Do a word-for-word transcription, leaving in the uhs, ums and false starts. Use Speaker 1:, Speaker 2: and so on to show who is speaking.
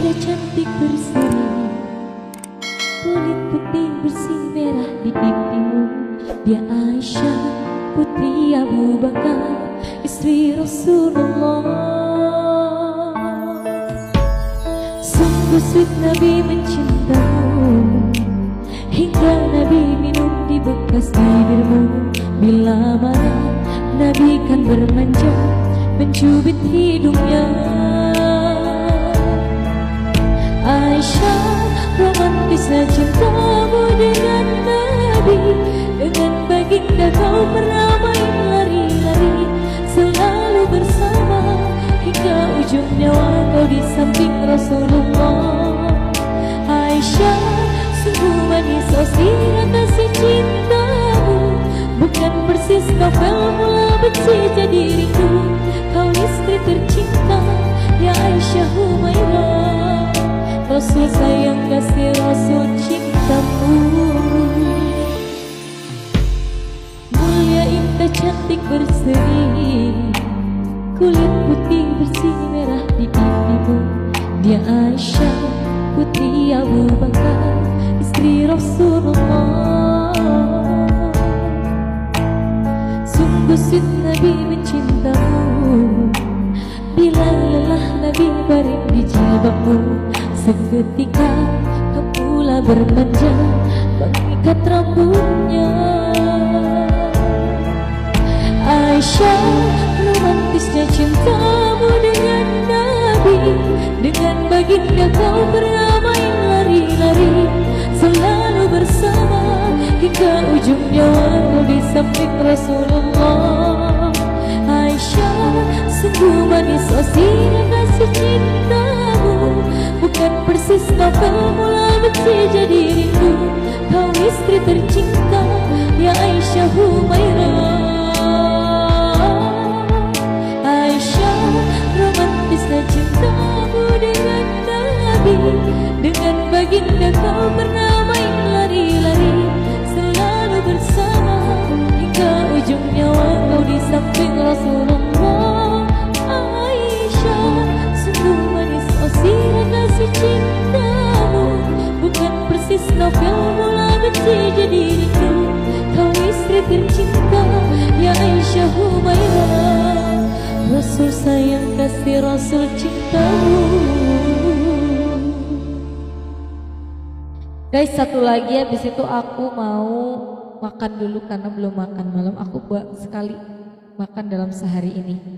Speaker 1: indah cantik berseri, kulit putih bersih merah di pipimu. Dia Aisyah putri Abu Bakar, istri Rasulullah. Sungguh sweet Nabi mencintamu, hingga Nabi minum di bekas bibirmu. Bila marah Nabi kan bermanja, mencubit hidungnya. Aisyah, romantisnya cintamu dengan Nabi, dengan baginda kau beramai lari-lari, selalu bersama hingga ujung nyawa kau di samping Rasulullah. Aisyah, sungguh manis sosial kasih cintamu, bukan persis novel mula benci jadi rindu. Kau istri tercinta, ya Aisyah Humairah, Rasul sayang kasih Rasul cintamu. Mulia indah cantik berseri, kulit putih bersih merah di pipimu. Dia Aisyah putri Abu Bakar, istri Rasulullah. Sungguh sweet Nabi mencintamu, bila lelah Nabi baring di jilbabmu. Seketika kau pula bermanja, mengikat rambutnya. Aisyah, romantisnya cintamu dengan Nabi, dengan baginda kau beramai lari-lari, selalu bersama hingga ujung nyawa kau di samping Rasulullah. Aisyah, sungguh manis sosial kasih cintamu, bukan persis novel mula benci jadi rindu. Kau istri tercinta, ya Aisyah Humairah. Aisyah, romantisnya cintamu dengan Nabi, dengan baginda kau beramai lari-lari, selalu bersama hingga ujung nyawa kau di samping Rasulullah. Aisyah, sungguh manis sosial kasih cintamu, bukan persis novel mula benci jadi rindu. Kau istri tercinta, ya Aisyah Humairah, Rasul sayang kasih Rasul cintamu. Guys, satu lagi, habis itu aku mau makan dulu karena belum makan malam. Aku buat sekali makan dalam sehari ini.